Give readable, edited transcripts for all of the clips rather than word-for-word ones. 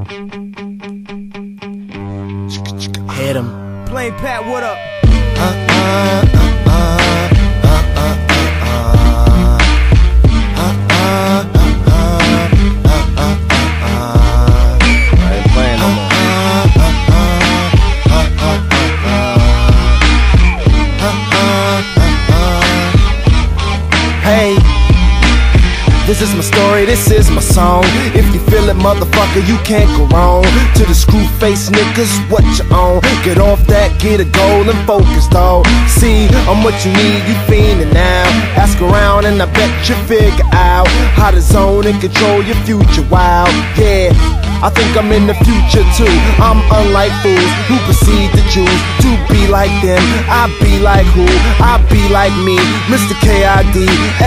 Hit him. Plain Pat, what up? I ain't playing no more. Hey, this is my story, this is my song. If you feel it, motherfucker, you can't go wrong. To the screw face niggas, what you on? Get off that, get a goal and focus, dawg. See, I'm what you need, you fiending now. Ask around and I bet you figure out how to zone and control your future. Wow, yeah, I think I'm in the future too. I'm unlike fools who proceed to choose to be like them. I be like who? I be like me, Mr. K-I-D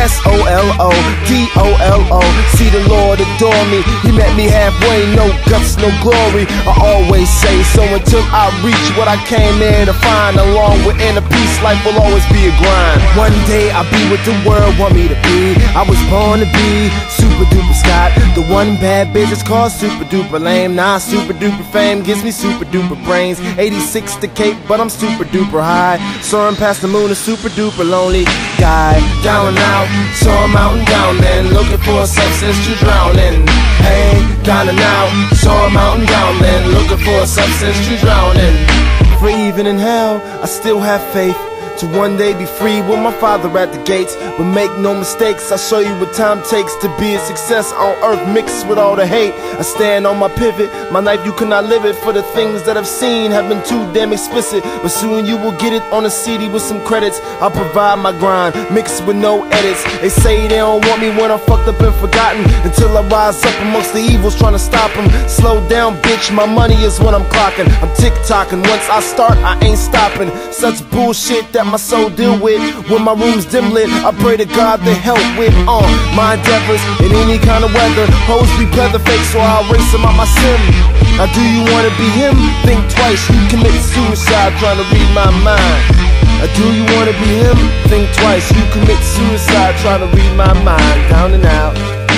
S-O-L-O-D-O-L-O. See the Lord adore me, He met me halfway, no guts, no glory. I always say so until I reach what I came there to find. Along with inner peace, life will always be a grind. One day I'll be what the world want me to be. I was born to be super duper Scott, the one bad bitch is called super duper lame. Nah, super duper fame gives me super duper brains. 86 to Cape, but I'm super duper high. Soaring past the moon, a super duper lonely guy. Down and out, so I'm out and down then, looking for a substance to drown in. Hey, down and out, so I'm out and down then, looking for a substance to drown in. For even in hell, I still have faith to one day be free with my Father at the gates. But make no mistakes, I'll show you what time takes to be a success on earth mixed with all the hate. I stand on my pivot, my life you cannot live it. For the things that I've seen have been too damn explicit. But soon you will get it on a CD with some credits. I'll provide my grind, mixed with no edits. They say they don't want me when I'm fucked up and forgotten, until I rise up amongst the evils trying to stop them. Slow down bitch, my money is what I'm clocking. I'm tick-tocking, once I start I ain't stopping. Such bullshit that my soul deal with. When my room's dim lit, I pray to God to help with my endeavors in any kind of weather. Hoes be pleather fake, so I'll erase them out my sim. Now do you wanna be him? Think twice, you commit suicide trying to read my mind. Now do you wanna be him? Think twice, you commit suicide trying to read my mind. Down and out,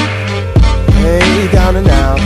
hey, down and out,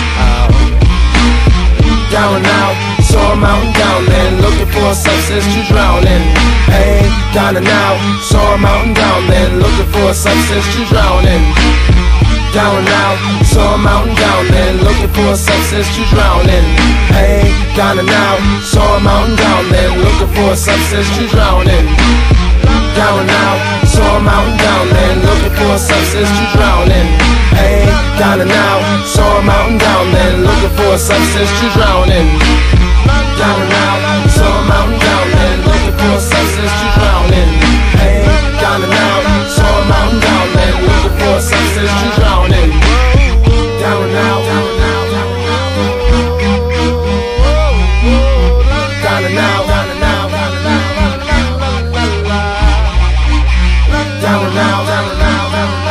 down and out. So I'm out and down then, looking for a substance to drown in. Hey, down and out, so I'm out and down then, looking for a substance to drown in. Down and out, so I'm out and down then, looking for a substance to drown in. Hey, down and out, so I'm out and down then, looking for a substance to drown in. Down and out, so I'm out and down then, looking for a substance to drown in. Hey, down and out, so I'm out and down then, looking for a substance to drown in. Down and out, so I'm out and down then, looking for a substance to drown in. Hey, down and out, so I'm out and down then, looking for a substance to drown in. Down and out, down and out, down and out, down and out, down and out, down and out, down and out, down and out,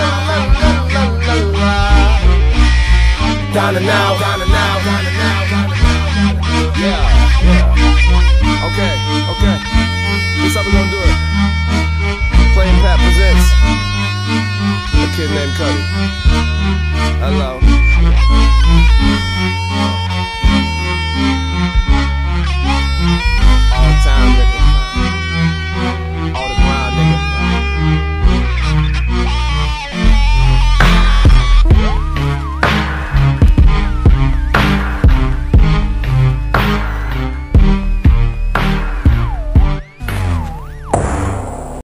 down and out, down and out, down and out. Yeah. Okay. This how we gonna do it. Plain Pat presents A Kid Named Cuddy. Hello.